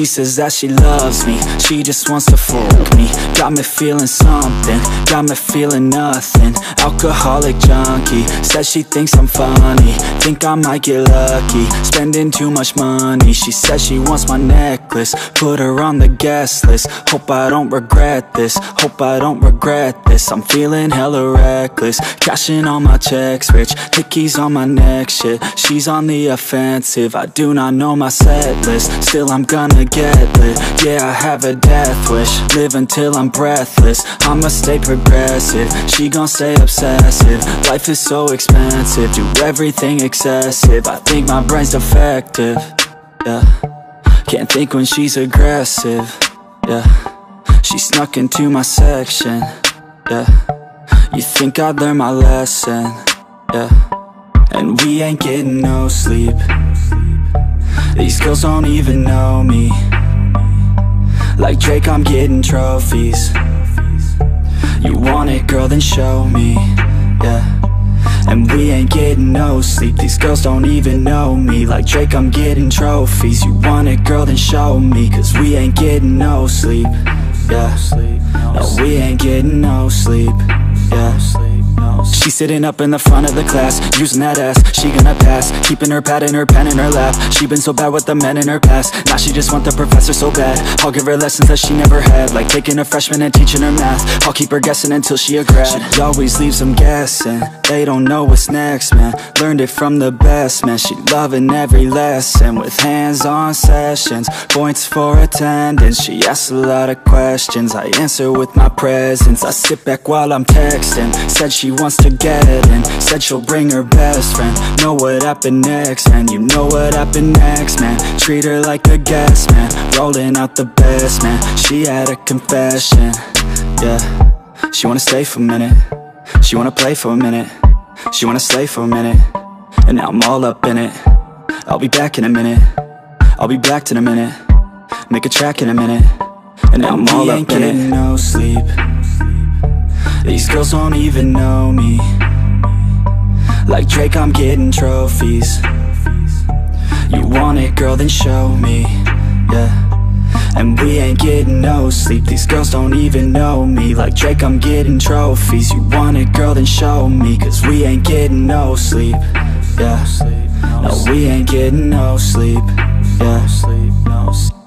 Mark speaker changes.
Speaker 1: She says that she loves me, she just wants to fuck me. Got me feeling something, got me feeling nothing. Alcoholic junkie, says she thinks I'm funny. Think I might get lucky, spending too much money. She says she wants my necklace, put her on the guest list. Hope I don't regret this, hope I don't regret this. I'm feeling hella reckless, cashing all my checks rich. Hickeys on my neck, shit, she's on the offensive. I do not know my set list, still I'm gonna get lit. Yeah, I have a death wish, live until I'm breathless. I'ma stay progressive, she gon' stay obsessive. Life is so expensive, do everything excessive. I think my brain's defective, yeah. Can't think when she's aggressive, yeah. She snuck into my section, yeah. You think I'd learn my lesson, yeah. And we ain't getting no sleep. These girls don't even know me. Like Drake, I'm getting trophies. You want it, girl, then show me, yeah. And we ain't getting no sleep. These girls don't even know me. Like Drake, I'm getting trophies. You want it, girl, then show me. Cause we ain't getting no sleep, yeah. No, we ain't getting no sleep, yeah. She's sitting up in the front of the class, using that ass, she gonna pass. Keeping her pad and her pen in her lap. She been so bad with the men in her past. Now she just want the professor so bad. I'll give her lessons that she never had, like taking a freshman and teaching her math. I'll keep her guessing until she a grad. She always leaves them guessing, they don't know what's next, man. Learned it from the best, man. She loving every lesson, with hands-on sessions, points for attendance. She asks a lot of questions, I answer with my presence. I sit back while I'm texting, said she wants to get in, said she'll bring her best friend. Know what happened next, man, you know what happened next, man. Treat her like a guest, man, rolling out the best, man. She had a confession, yeah. She wanna stay for a minute, she wanna play for a minute, she wanna slay for a minute, and now I'm all up in it. I'll be back in a minute, I'll be back in a minute, make a track in a minute, and now I'm all up in it. No sleep, these girls don't even know me. Like Drake, I'm getting trophies. You want it, girl, then show me, yeah. And we ain't getting no sleep. These girls don't even know me. Like Drake, I'm getting trophies. You want it, girl, then show me. Cause we ain't getting no sleep, yeah. No, we ain't getting no sleep, yeah.